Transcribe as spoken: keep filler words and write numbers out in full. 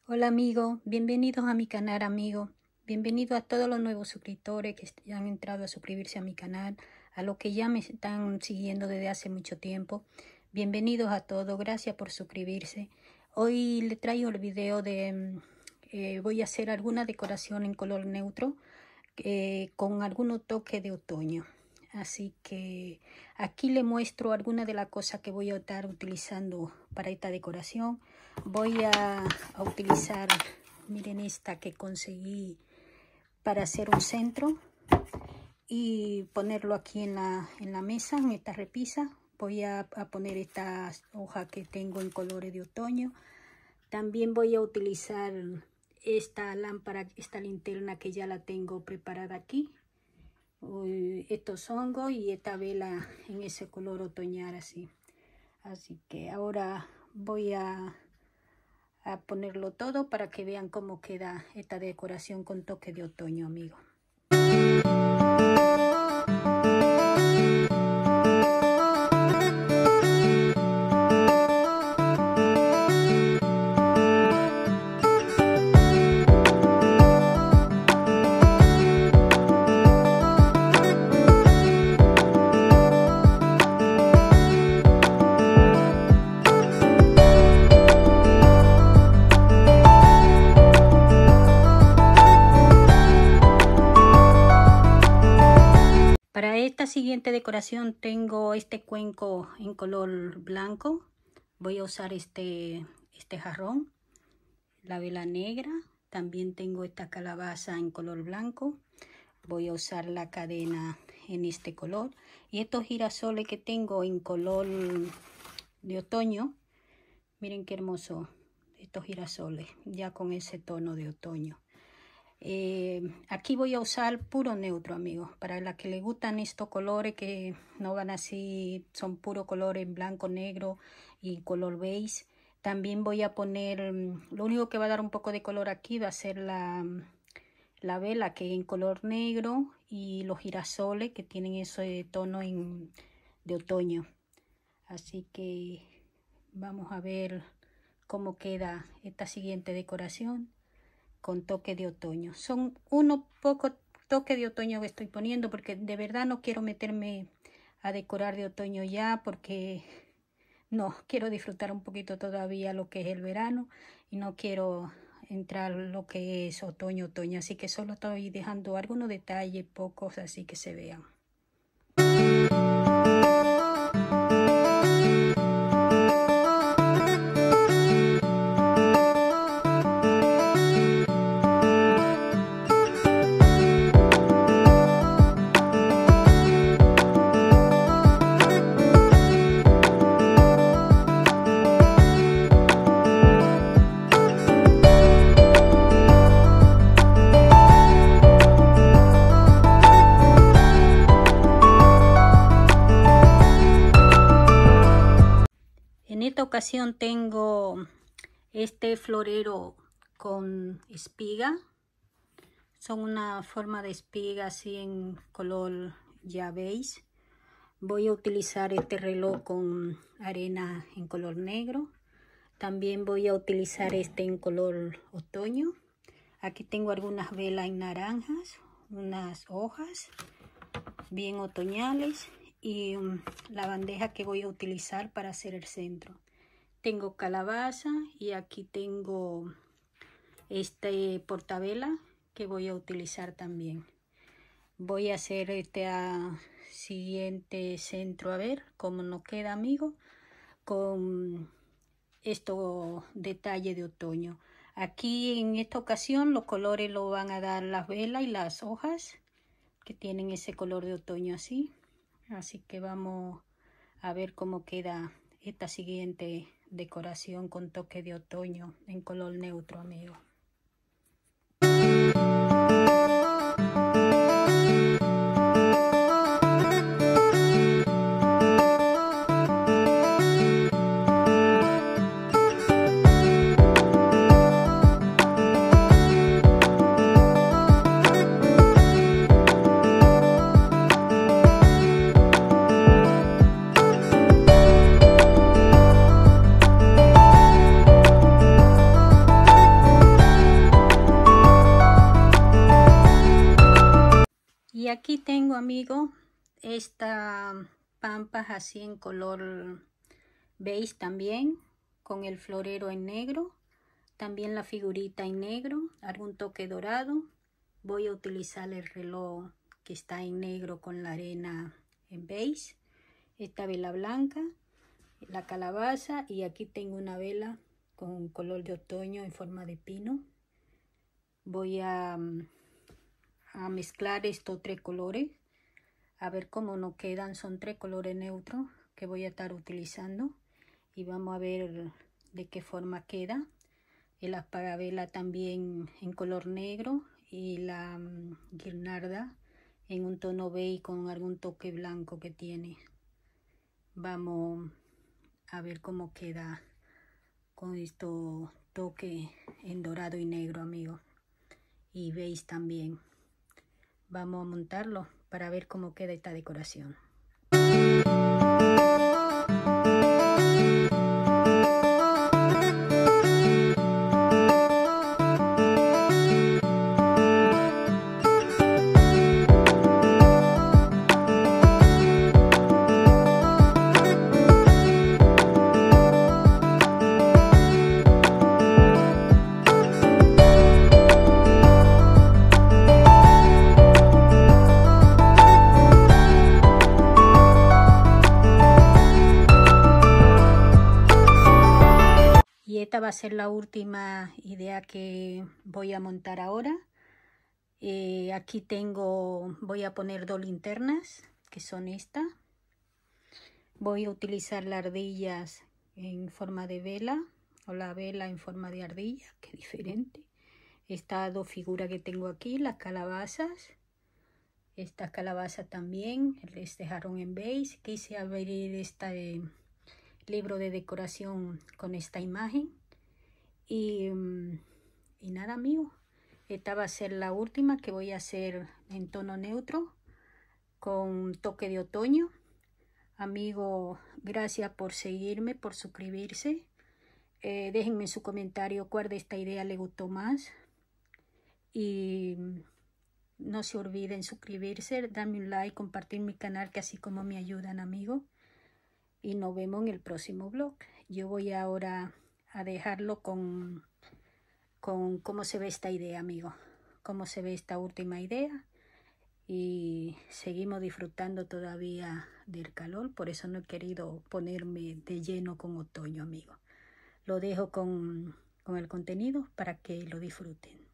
Hola amigo, bienvenidos a mi canal amigo, bienvenido a todos los nuevos suscriptores que ya han entrado a suscribirse a mi canal, a los que ya me están siguiendo desde hace mucho tiempo, bienvenidos a todos, gracias por suscribirse. Hoy les traigo el video de, eh, voy a hacer alguna decoración en color neutro eh, con algunos toques de otoño. Así que aquí le muestro algunas de las cosas que voy a estar utilizando para esta decoración. Voy a, a utilizar, miren esta que conseguí para hacer un centro y ponerlo aquí en la, en la mesa, en esta repisa. Voy a, a poner estas hojas que tengo en colores de otoño. También voy a utilizar esta lámpara, esta linterna que ya la tengo preparada aquí. Estos hongos y esta vela en ese color otoñal así. Así que ahora voy a, a ponerlo todo para que vean cómo queda esta decoración con toque de otoño, amigos. Para esta siguiente decoración tengo este cuenco en color blanco. Voy a usar este, este jarrón, la vela negra. También tengo esta calabaza en color blanco. Voy a usar la cadena en este color. Y estos girasoles que tengo en color de otoño. Miren qué hermoso estos girasoles, ya con ese tono de otoño. Eh, aquí voy a usar puro neutro, amigos, para las que les gustan estos colores que no van así, son puro colores blanco, negro y color beige. También voy a poner, lo único que va a dar un poco de color aquí va a ser la, la vela que es en color negro y los girasoles que tienen ese tono en, de otoño. Así que vamos a ver cómo queda esta siguiente decoración con toque de otoño. Son unos pocos toques de otoño que estoy poniendo porque de verdad no quiero meterme a decorar de otoño ya, porque no, quiero disfrutar un poquito todavía lo que es el verano y no quiero entrar lo que es otoño, otoño. Así que solo estoy dejando algunos detalles, pocos, así que se vean. En esta ocasión tengo este florero con espiga. Son una forma de espiga así en color ya beige. Voy a utilizar este reloj con arena en color negro. También voy a utilizar este en color otoño. Aquí tengo algunas velas en naranjas, unas hojas bien otoñales. Y um, la bandeja que voy a utilizar para hacer el centro. Tengo calabaza y aquí tengo este portavela que voy a utilizar también. Voy a hacer este uh, siguiente centro, a ver cómo nos queda, amigo, con estos detalles de otoño. Aquí en esta ocasión los colores lo van a dar las velas y las hojas que tienen ese color de otoño así. Así que vamos a ver cómo queda esta siguiente decoración con toque de otoño en color neutro, amigos. Y aquí tengo, amigo, esta pampas así en color beige también, con el florero en negro, también la figurita en negro, algún toque dorado. Voy a utilizar el reloj que está en negro con la arena en beige, esta vela blanca, la calabaza, y aquí tengo una vela con color de otoño en forma de pino. Voy a, a mezclar estos tres colores a ver cómo nos quedan. Son tres colores neutros que voy a estar utilizando y vamos a ver de qué forma queda. El apagavela también en color negro y la um, guirnalda en un tono beige con algún toque blanco que tiene. Vamos a ver cómo queda con esto toque en dorado y negro, amigos, y beige también. Vamos a montarlo para ver cómo queda esta decoración. Y esta va a ser la última idea que voy a montar ahora. Eh, aquí tengo, voy a poner dos linternas, que son estas. Voy a utilizar las ardillas en forma de vela, o la vela en forma de ardilla, que es diferente. Estas dos figuras que tengo aquí, las calabazas. Esta calabaza también, este jarrón en beige. Quise abrir este libro de decoración con esta imagen. Y, y nada, amigo, esta va a ser la última que voy a hacer en tono neutro con toque de otoño. Amigo, gracias por seguirme, por suscribirse. Eh, déjenme en su comentario cuál de esta idea le gustó más. Y no se olviden suscribirse, darme un like, compartir mi canal, que así como me ayudan, amigo. Y nos vemos en el próximo vlog. Yo voy ahora a dejarlo con, con cómo se ve esta idea, amigo. Cómo se ve esta última idea. Y seguimos disfrutando todavía del calor. Por eso no he querido ponerme de lleno con otoño, amigo. Lo dejo con, con el contenido para que lo disfruten.